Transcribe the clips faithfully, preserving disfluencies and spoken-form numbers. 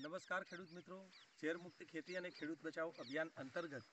નમસ્કાર ખેડૂત મિત્રો, ઝેર મુક્તિ ખેતી અને ખેડૂત બચાવ અભિયાન અંતર્ગત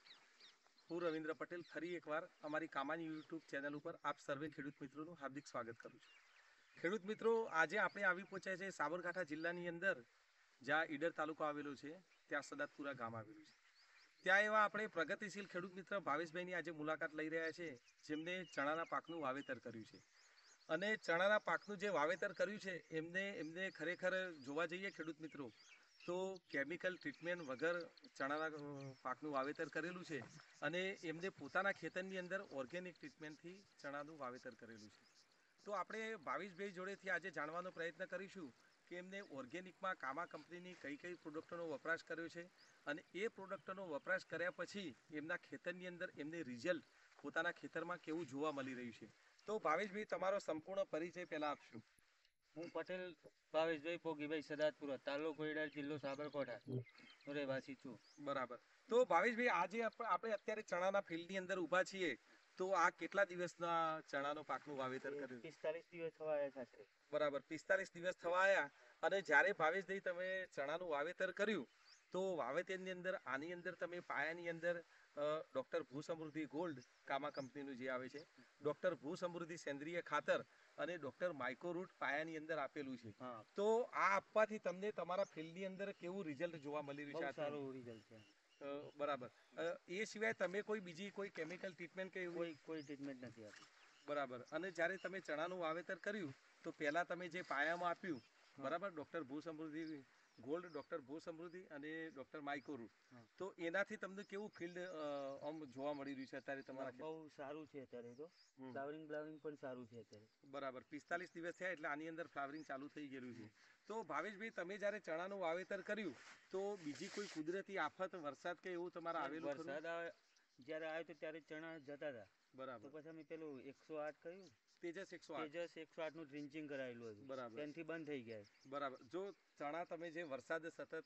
હું રવિન્દ્ર પટેલ ફરી એકવાર અમારી કામાની યુટ્યુબ ચેનલ ઉપર આપ સર્વે ખેડૂત મિત્રોનું હાર્દિક સ્વાગત કરું છું. ખેડૂત મિત્રો, આજે આપણે આવી પહોંચ્યા છે સાબરકાંઠા જિલ્લાની અંદર, જ્યાં ઈડર તાલુકો આવેલો છે, ત્યાં સદાતપુરા ગામ આવેલું છે. ત્યાં એવા આપણે પ્રગતિશીલ ખેડૂત મિત્ર ભાવેશભાઈની આજે મુલાકાત લઈ રહ્યા છે, જેમને ચણાના પાકનું વાવેતર કર્યું છે. અને ચણાના પાકનું જે વાવેતર કર્યું છે એમને એમને ખરેખર જોવા જઈએ ખેડૂત મિત્રો તો કેમિકલ ટ્રીટમેન્ટ વગર ચણાના પાકનું વાવેતર કરેલું છે. અને એમને પોતાના ખેતરની અંદર ઓર્ગેનિક ટ્રીટમેન્ટથી ચણાનું વાવેતર કરેલું છે. તો આપણે ભાવેશભાઈ જોડેથી આજે જાણવાનો પ્રયત્ન કરીશું કે એમને ઓર્ગેનિકમાં કામા કંપનીની કઈ કઈ પ્રોડક્ટોનો વપરાશ કર્યો છે અને એ પ્રોડક્ટોનો વપરાશ કર્યા પછી એમના ખેતરની અંદર એમને રિઝલ્ટ પોતાના ખેતરમાં કેવું જોવા મળી રહ્યું છે. તો ભાવેશભાઈ, તમારો સંપૂર્ણ પરિચય પહેલા આપશું. હું પટેલ ભાવેશભાઈ પોગીભાઈ સદાતપુરા, તાલુકો ઈડર, જિલ્લો સાબરકાંઠા રહેવાસી છું. બરાબર. તો ભાવેશભાઈ, આજે આપણે અત્યારે ચણાના ફિલ્ડની અંદર ઊભા છીએ, તો આ કેટલા દિવસના ચણાનો પાકનું વાવેતર કર્યું? પિસ્તાલીસ દિવસ થવા આવ્યા છે. બરાબર, પિસ્તાલીસ દિવસ થવા આવ્યા. અને જ્યારે ભાવેશભાઈ તમે ચણાનું વાવેતર કર્યું તો વાવેતરની અંદર આની અંદર તમે પાયાની અંદર ડોક્ટર ભૂ સમૃદ્ધિ ગોલ્ડ કામા કંપનીનું જે આવે છે, ડોક્ટર ભૂ સમૃદ્ધિ સેન્દ્રિય ખાતર અને ડોક્ટર માઇક્રોરૂટ પાયાની અંદર આપેલું છે. તો આ આપવાથી તમને તમારા ફિલ્ડની અંદર કેવું રિઝલ્ટ જોવા મળી રહ્યું છે? સારું રિઝલ્ટ છે. બરાબર. એ સિવાય તમે કોઈ બીજી કોઈ કેમિકલ ટ્રીટમેન્ટ કે કોઈ કોઈ ટ્રીટમેન્ટ નથી આપી? બરાબર. અને જ્યારે તમે ચણાનું વાવેતર કર્યું તો પહેલા તમે જે પાયામાં આપ્યું, બરાબર, ડોક્ટર ભૂ સમૃદ્ધિ ગોલ્ડ, ડોક્ટર ભૂ સમૃદ્ધિ અને ડોક્ટર માઇક્રોરૂટ, તો એનાથી તમને કેવું ફિલ્ડ આમ જોવા મળી રહ્યું છે અત્યારે તમારા? બહુ સારું છે અત્યારે તો. ફ્લાવરિંગ બ્લાવરિંગ પણ સારું છે અત્યારે. બરાબર. પિસ્તાલીસ દિવસ થયા એટલે આની અંદર ફ્લાવરિંગ ચાલુ થઈ ગયેલું છે. તો ભાવેશભાઈ, તમે જ્યારે ચણાનું વાવેતર કર્યું તો બીજી કોઈ કુદરતી આફત, વરસાદ કે એવું તમારા આવેલું? વરસાદ જ્યારે આવ્યો તો ત્યારે ચણા જતા હતા. બરાબર. તો પછી અમે પેલું એકસો આઠ કર્યું, તેજસ એકસો આઠ તેજસ એકસો આઠ નું ડ્રિંચિંગ કરાયેલું હતું. બરાબર. તેનાથી બંધ થઈ ગયા. બરાબર. જો ચણા તમે જે વરસાદ સતત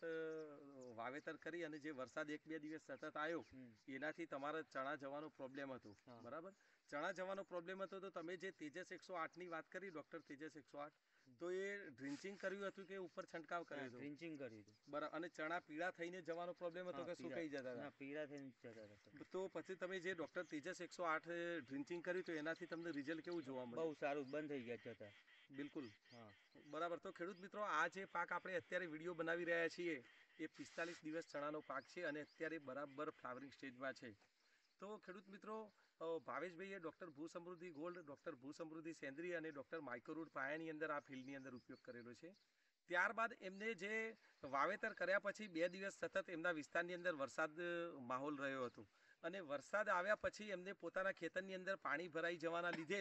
વાવેતર કરી અને જે વરસાદ એક બે દિવસ સતત આવ્યો એનાથી તમારા ચણા જવાનો પ્રોબ્લેમ હતો, બરાબર. ચણા જવાનો પ્રોબ્લેમ હતો તો તમે જે તેજસ એકસો આઠ ની વાત કરી, ડોક્ટર તેજસ એકસો આઠ, તો એ ડ્રિંચિંગ કર્યું હતું કે ઉપર છંટકાવ કર્યો હતો? ડ્રિંચિંગ કર્યું હતું. બરાબર. અને ચણા પીળા થઈને જવાનો પ્રોબ્લેમ હતો કે સુકાઈ જતા હતા? પીળા થઈને જતા હતા. તો પછી તમે જે ડોક્ટર તેજસ એકસો આઠ ડ્રિંચિંગ કર્યું તો એનાથી તમને રિઝલ્ટ કેવું જોવા મળ્યું? બહુ સારું, બંધ થઈ ગયા જતા. બિલકુલ. હા, બરાબર. તો ખેડૂત મિત્રો, આ જે પાક આપણે અત્યારે વિડીયો બનાવી રહ્યા છીએ એ પિસ્તાલીસ દિવસ ચણાનો પાક છે અને અત્યારે બરાબર ફ્લાવરિંગ સ્ટેજમાં છે. તો ખેડૂત મિત્રો, ભાવેશભાઈએ ડોક્ટર ભૂ સમૃદ્ધિ ગોલ્ડ, ડોક્ટર ભૂ સમૃદ્ધિ સેન્દ્રિય અને ડોક્ટર માઇક્રોરૂટ પાયાની અંદર આ ફિલ્ડની અંદર ઉપયોગ કરેલો છે. ત્યારબાદ એમને જે વાવેતર કર્યા પછી બે દિવસ સતત એમના વિસ્તારની અંદર વરસાદ માહોલ રહ્યો હતો અને વરસાદ આવ્યા પછી એમને પોતાના ખેતરની અંદર પાણી ભરાઈ જવાના લીધે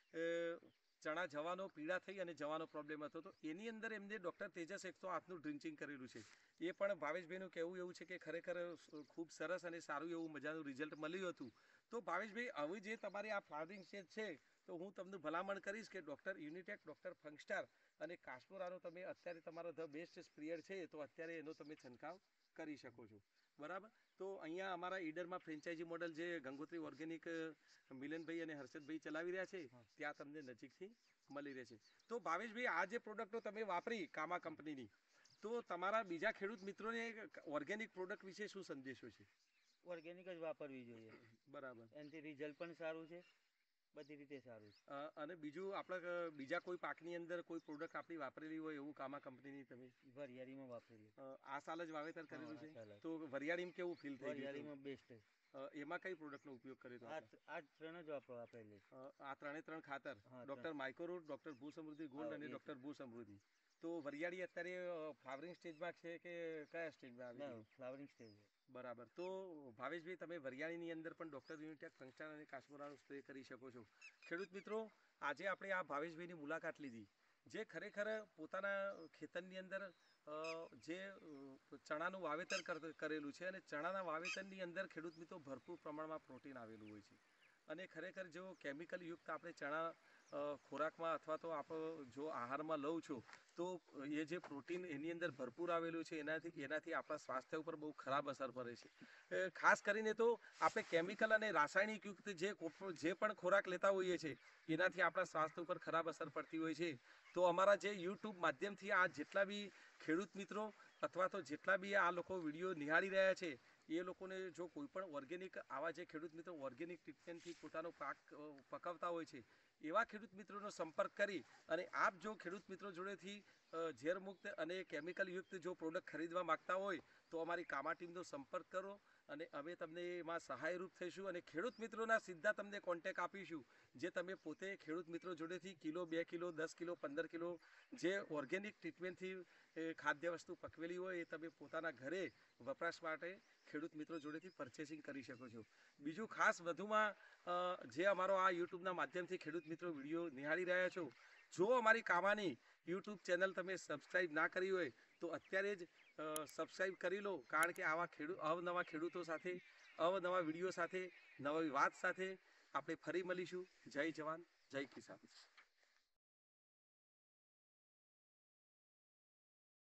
ચણા જવાનો પીળા થઈ અને જવાનો પ્રોબ્લેમ હતો. તો એની અંદર એમને ડોક્ટર તેજસ એકસો આઠનું ડ્રિંચિંગ કરેલું છે. એ પણ ભાવેશભાઈનું કહેવું એવું છે કે ખરેખર ખૂબ સરસ અને સારું એવું મજાનું રિઝલ્ટ મળ્યું હતું. તો ભાવેશભાઈ, હવે જે તમારી આ ફ્લાવરિંગ સ્ટેજ છે તો હું તમને ભલામણ કરીશ કે ડોક્ટર યુનિટેક, ડોક્ટર ફંગસ્ટાર અને કાસ્પોરાનો તમે અત્યારે તમારો ધ બેસ્ટ સ્પ્રેયર છે તો અત્યારે એનો તમે છંટકાવ કરી શકો છો, બરાબર. તો અહીંયા અમારા ઈડરમાં ફ્રેન્ચાઇઝી મોડલ જે ગંગોત્રી ઓર્ગેનિક મિલનભાઈ અને હર્ષદભાઈ ચલાવી રહ્યા છે ત્યાં તમને નજીકથી મળી રહેશે. તો ભાવેશભાઈ, આ જે પ્રોડક્ટો તમે વાપરી કામા કંપનીની, તો તમારા બીજા ખેડૂત મિત્રોને ઓર્ગેનિક પ્રોડક્ટ વિશે શું સંદેશો છે? ઓર્ગેનિક જ વાપરવી જોઈએ. બરાબર. એનાથી રિઝલ્ટ પણ સારું છે, બધી રીતે સારું છે. અને બીજું, આપણે બીજા કોઈ પાકની અંદર કોઈ પ્રોડક્ટ આપણી વાપરેલી હોય એવું કામા કંપનીની તમે? વરિયાળીમાં વાપરેલી. આ સાલ જ વાવેતર કરેલું છે તો વરિયાળીમાં કેવું ફીલ થઈ? વરિયાળીમાં બેસ્ટ. એમાં કઈ પ્રોડક્ટનો ઉપયોગ કર્યો? આ ત્રણ જ વાપરેલી. આ ત્રણે ત્રણ ખાતર, ડોક્ટર માઇક્રોરૂટ, ડોક્ટર ભૂ સમૃદ્ધિ ગોલ્ડ અને ડોક્ટર ભૂ સમૃદ્ધિ. તો વરિયાળી અત્યારે ફ્લાવરિંગ સ્ટેજમાં છે કે કયા સ્ટેજમાં આવી? Flowering stage. બરાબર. તો ભાવેશભાઈ, તમે વરિયાળીની અંદર પણ ડોક્ટર યુનિટેક, ફંગસ્ટાર અને કાસ્પોરાનો સ્પ્રે કરી શકો છો. ખેડૂત મિત્રો, આજે આપણે આ ભાવેશભાઈની મુલાકાત લીધી, જે ખરેખર પોતાના ખેતરની અંદર જે ચણાનું વાવેતર કરેલું છે અને ચણાના વાવેતરની અંદર ખેડૂત મિત્રો ભરપૂર પ્રમાણમાં પ્રોટીન આવેલું હોય છે. અને ખરેખર જો કેમિકલ યુક્ત આપણે ચણા ખોરાકમાં અથવા તો આપણો જો આહારમાં લઉં છું તો એ જે પ્રોટીન એની અંદર ભરપૂર આવેલું છે એનાથી એનાથી આપણા સ્વાસ્થ્ય ઉપર બહુ ખરાબ અસર પડે છે. ખાસ કરીને તો આપણે કેમિકલ અને રાસાયણિક યુક્ત જે જે પણ ખોરાક લેતા હોઈએ છીએ એનાથી આપણા સ્વાસ્થ્ય ઉપર ખરાબ અસર પડતી હોય છે. તો અમારા જે યુટ્યુબ માધ્યમથી આ જેટલા બી ખેડૂત મિત્રો અથવા તો જેટલા બી આ લોકો વિડીયો નિહાળી રહ્યા છે એ લોકોને જો કોઈ પણ ઓર્ગેનિક આવા જે ખેડૂત મિત્રો ઓર્ગેનિક ટ્રીટમેન્ટથી પોતાનો પાક પકવતા હોય છે એવા ખેડૂત મિત્રોનો સંપર્ક કરી અને આપ જો ખેડૂત મિત્રો જોડેથી ઝેરમુક્ત અને કેમિકલ યુક્ત જો પ્રોડક્ટ ખરીદવા માગતા હોય તો અમારી કામા ટીમનો સંપર્ક કરો અને અમે તમને એમાં સહાયરૂપ થઈશું અને ખેડૂત મિત્રોના સીધા તમને કોન્ટેક આપીશું જે તમે પોતે ખેડૂત મિત્રો જોડેથી કિલો બે કિલો દસ કિલો પંદર કિલો જે ઓર્ગેનિક ટ્રીટમેન્ટથી ખાદ્ય વસ્તુ પકવેલી હોય એ તમે પોતાના ઘરે વપરાશ માટે ખેડૂત મિત્રો જોડેથી પરચેસિંગ કરી શકો છો. બીજું ખાસ વધુમાં જે અમારો આ યુટ્યુબના માધ્યમથી ખેડૂત મિત્રો વિડીયો નિહાળી રહ્યા છો, જો અમારી કામાની યુટ્યુબ ચેનલ તમે સબસ્ક્રાઈબ ના કરી હોય તો અત્યારે જ સબસ્ક્રાઈબ કરી લો, કારણ કે આવા ખેડૂત અવનવા ખેડૂતો સાથે અવનવા વિડીયો સાથે નવી વાત સાથે આપણે ફરી મળીશું. જય જવાન, જય કિસાન.